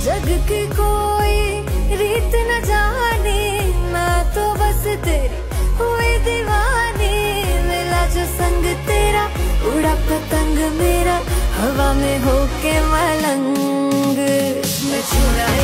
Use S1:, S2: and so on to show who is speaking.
S1: जग की कोई रीत न जाने, मैं तो बस तेरी हुई दीवानी। मिला जो संग तेरा, उड़ा पतंग मेरा, हवा में होके मलंग। मैं छुड़ा